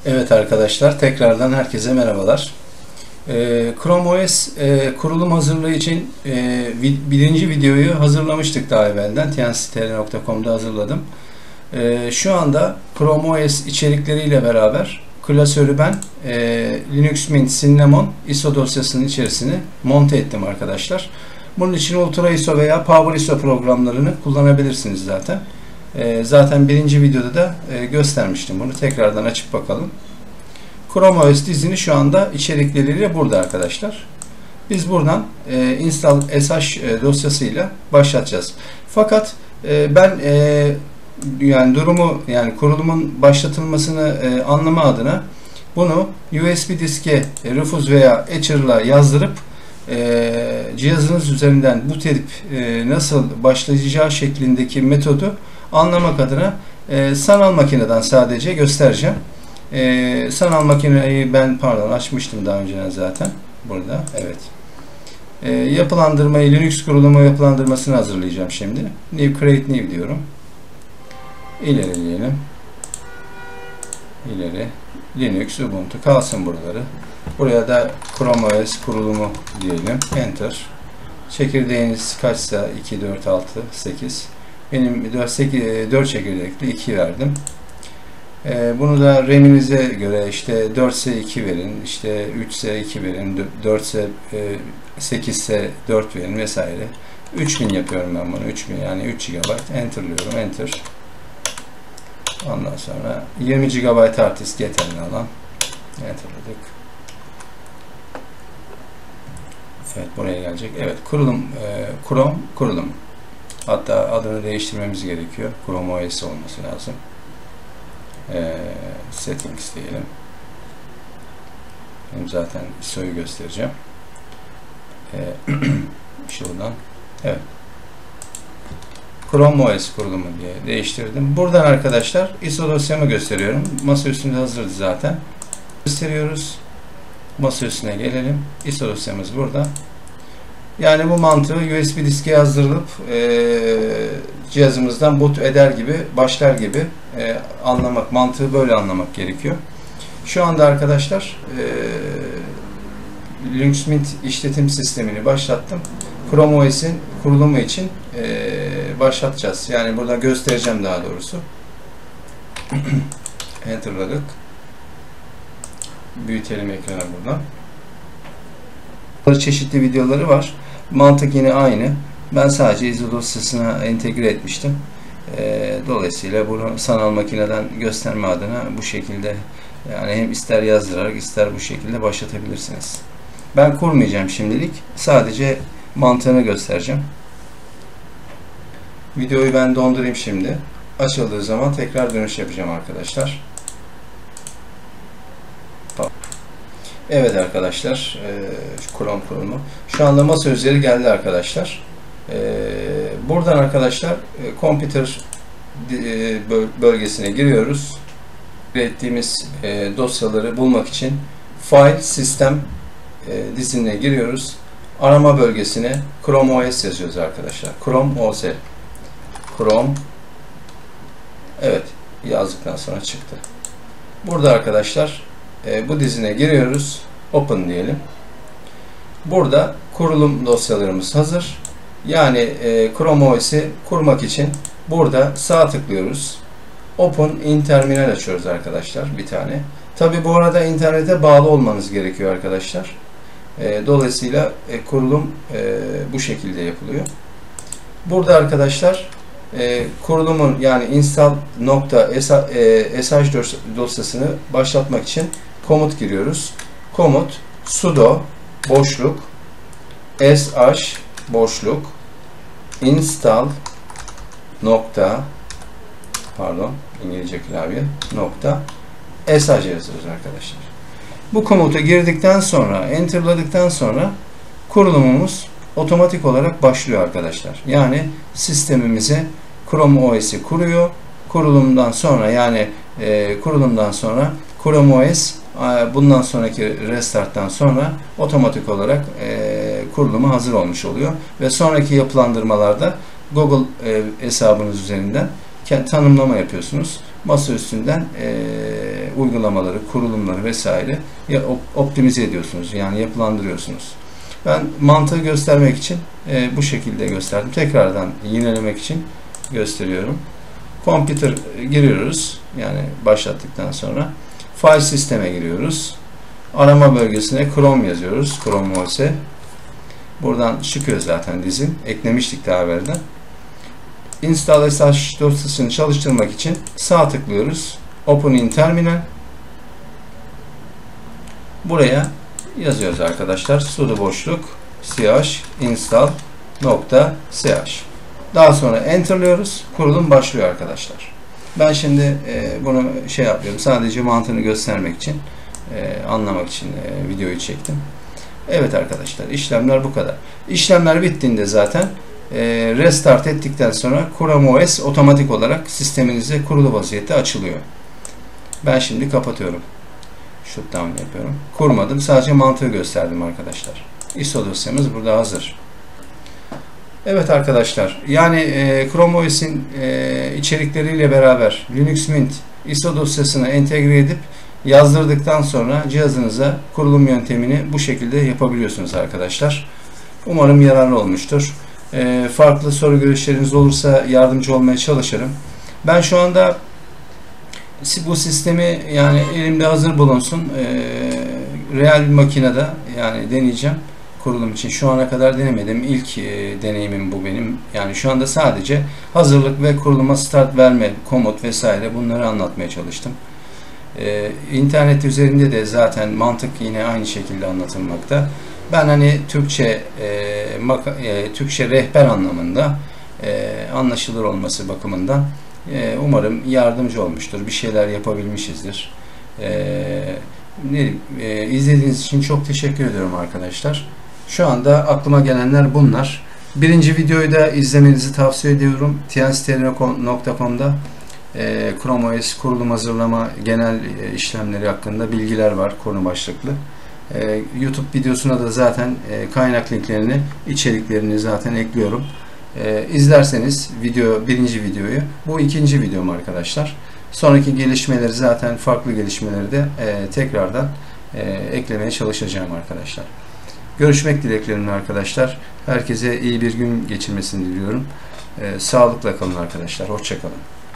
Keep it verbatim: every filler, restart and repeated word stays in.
Evet arkadaşlar, tekrardan herkese merhabalar. Ee, Chrome O S e, kurulum hazırlığı için e, birinci videoyu hazırlamıştık daha evvelden. t n c t r nokta com'da hazırladım. E, şu anda Chrome O S içerikleriyle beraber klasörü ben e, Linux Mint Cinnamon I S O dosyasının içerisine monte ettim arkadaşlar. Bunun için Ultra I S O veya Power I S O programlarını kullanabilirsiniz zaten. E, zaten birinci videoda da e, göstermiştim bunu. Tekrardan açıp bakalım. Chrome O S dizini şu anda içerikleriyle burada arkadaşlar. Biz buradan e, install sh e, dosyasıyla başlatacağız. Fakat e, ben e, yani durumu yani kurulumun başlatılmasını e, anlama adına bunu U S B diske e, Rufus veya Etcher'la yazdırıp e, cihazınız üzerinden boot edip e, nasıl başlayacağı şeklindeki metodu anlamak adına e, sanal makineden sadece göstereceğim. Ee, sanal makineyi ben pardon açmıştım daha önceden zaten burada. Evet. Ee, yapılandırmayı Linux kurulumu yapılandırmasını hazırlayacağım şimdi. New create new diyorum. İleri diyelim. İleri. Linux Ubuntu kalsın buraları. Buraya da Chrome O S kurulumu diyelim. Enter. Çekirdeğiniz kaçsa iki, dört, altı, sekiz. Benim dört, sekiz, dört çekirdekli iki verdim. Bunu da RAM'inize göre işte dört ise iki verin, işte üç ise iki verin, dört ise sekiz ise dört verin vesaire. üç bin yapıyorum ben bunu. üç bin yani üç gigabayt. Enter'lıyorum. Enter. Ondan sonra yirmi gigabayt hard disk yeterli alan. Enter'ladık. Evet, buraya gelecek. Evet, kurulum Chrome kurulum. Hatta adını değiştirmemiz gerekiyor. Chrome O S olması lazım. Ee, settings diyelim. Benim zaten I S O'yu göstereceğim. Ee, şuradan. Evet. Chrome O S kurulumu diye değiştirdim. Buradan arkadaşlar I S O dosyamı gösteriyorum. Masa üstünde hazırdı zaten. Gösteriyoruz. Masa üstüne gelelim. I S O dosyamız burada. Yani bu mantığı U S B diske yazdırılıp e, cihazımızdan boot eder gibi, başlar gibi e, anlamak, mantığı böyle anlamak gerekiyor. Şu anda arkadaşlar e, Linux Mint işletim sistemini başlattım. Chrome O S'in kurulumu için e, başlatacağız. Yani burada göstereceğim daha doğrusu. Enter'ladık. Büyütelim ekranı buradan. Çeşitli videoları var. Mantık yine aynı. Ben sadece I S O dosyasına entegre etmiştim. E, dolayısıyla bunu sanal makineden gösterme adına bu şekilde yani hem ister yazdırarak ister bu şekilde başlatabilirsiniz. Ben kurmayacağım şimdilik. Sadece mantığını göstereceğim. Videoyu ben dondurayım şimdi. Açıldığı zaman tekrar dönüş yapacağım arkadaşlar. Evet arkadaşlar, e, Chrome kurulumu. Şu anda masa üzeri geldi arkadaşlar. E, buradan arkadaşlar e, computer e, bölgesine giriyoruz. Ürettiğimiz e, dosyaları bulmak için file sistem e, dizinine giriyoruz. Arama bölgesine Chrome O S yazıyoruz arkadaşlar. Chrome O S. Chrome. Evet, yazdıktan sonra çıktı. Burada arkadaşlar e, bu dizine giriyoruz. Open diyelim. Burada kurulum dosyalarımız hazır. Yani e, Chrome O S'i kurmak için burada sağ tıklıyoruz. Open in terminal açıyoruz arkadaşlar bir tane. Tabi bu arada internete bağlı olmanız gerekiyor arkadaşlar. E, dolayısıyla e, kurulum e, bu şekilde yapılıyor. Burada arkadaşlar e, kurulumun yani install nokta sh dosyasını başlatmak için komut giriyoruz. Komut sudo boşluk sh boşluk install nokta pardon İngilizce klavye nokta sh yazıyoruz arkadaşlar. Bu komuta girdikten sonra enterladıktan sonra kurulumumuz otomatik olarak başlıyor arkadaşlar. Yani sistemimize Chrome O S'i kuruyor. Kurulumdan sonra yani e, kurulumdan sonra Chrome O S bundan sonraki restarttan sonra otomatik olarak e, kuruluma hazır olmuş oluyor. Ve sonraki yapılandırmalarda Google e, hesabınız üzerinden tanımlama yapıyorsunuz. masa üstünden e, uygulamaları, kurulumları vesaire ya, optimize ediyorsunuz. Yani yapılandırıyorsunuz. Ben mantığı göstermek için e, bu şekilde gösterdim. Tekrardan yinelemek için gösteriyorum. Computer giriyoruz. Yani başlattıktan sonra file sisteme giriyoruz. Arama bölgesine Chrome yazıyoruz. Chrome O S. Buradan çıkıyor zaten dizin. Eklemiştik daha evvelden. Install S H dosyasını çalıştırmak için sağ tıklıyoruz. Open in Terminal. Buraya yazıyoruz arkadaşlar. Sudo boşluk ch install nokta ch. Daha sonra enterlıyoruz. Kurulum başlıyor arkadaşlar. Ben şimdi e, bunu şey yapıyorum. Sadece mantığını göstermek için, e, anlamak için e, videoyu çektim. Evet arkadaşlar, işlemler bu kadar. İşlemler bittiğinde zaten e, restart ettikten sonra Chrome O S otomatik olarak sisteminize kurulu vaziyette açılıyor. Ben şimdi kapatıyorum. Shutdown yapıyorum. Kurmadım. Sadece mantığı gösterdim arkadaşlar. I S O dosyamız burada hazır. Evet arkadaşlar. Yani e, Chrome O S'in e, içerikleriyle beraber Linux Mint I S O dosyasını entegre edip yazdırdıktan sonra cihazınıza kurulum yöntemini bu şekilde yapabiliyorsunuz arkadaşlar. Umarım yararlı olmuştur. E, farklı soru görüşleriniz olursa yardımcı olmaya çalışırım. Ben şu anda bu sistemi yani elimde hazır bulunsun. E, real bir makinede yani deneyeceğim. Kurulum için şu ana kadar denemedim. İlk e, deneyimim bu benim. Yani şu anda sadece hazırlık ve kuruluma start verme, komut vesaire bunları anlatmaya çalıştım. Ee, internet üzerinde de zaten mantık yine aynı şekilde anlatılmakta. Ben hani Türkçe e, maka, e, Türkçe rehber anlamında e, anlaşılır olması bakımından e, umarım yardımcı olmuştur. Bir şeyler yapabilmişizdir. E, ne, e, izlediğiniz için çok teşekkür ediyorum arkadaşlar. Şu anda aklıma gelenler bunlar. Birinci videoyu da izlemenizi tavsiye ediyorum. t n s t r nokta com'da e, Chrome O S kurulum hazırlama genel e, işlemleri hakkında bilgiler var konu başlıklı. E, YouTube videosuna da zaten e, kaynak linklerini, içeriklerini zaten ekliyorum. E, izlerseniz video birinci videoyu, bu ikinci videom arkadaşlar. Sonraki gelişmeleri zaten farklı gelişmeleri de e, tekrardan e, eklemeye çalışacağım arkadaşlar. Görüşmek dileklerimle arkadaşlar. Herkese iyi bir gün geçirmesini diliyorum. Ee, sağlıkla kalın arkadaşlar. Hoşça kalın.